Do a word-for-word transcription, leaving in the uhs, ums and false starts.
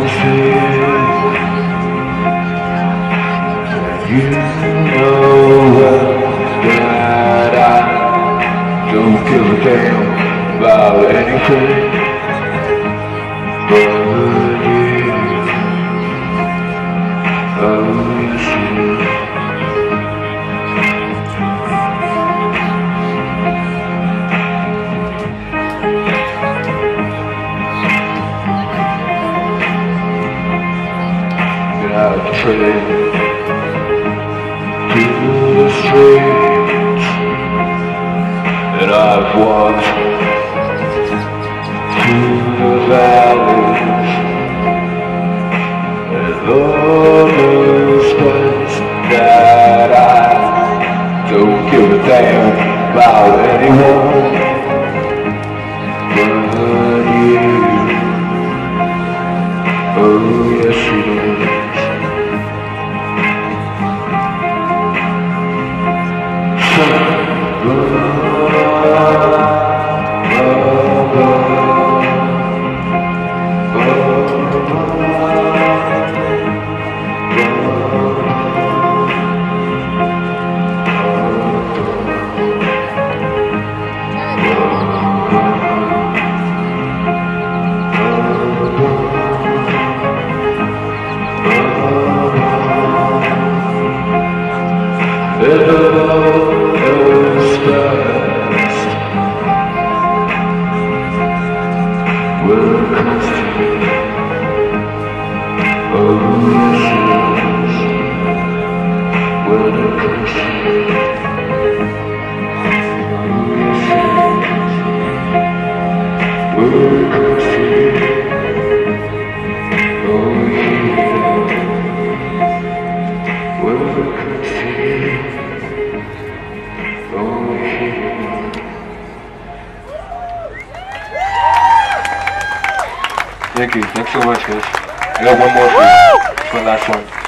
You know that I don't give a damn about anything but you. Oh, yes, you. Get out of the train. To the streets that I've walked, through the valleys and all the space that I don't give a damn about anyone but you. Oh, yes, you do. It all goes fast when it comes to you. Oh, yes, when it comes to you. Oh, yes, when it comes to you. Oh, yeah, when it comes to you. Thank you. Thanks so much, guys. I got one more for you. It's my last one.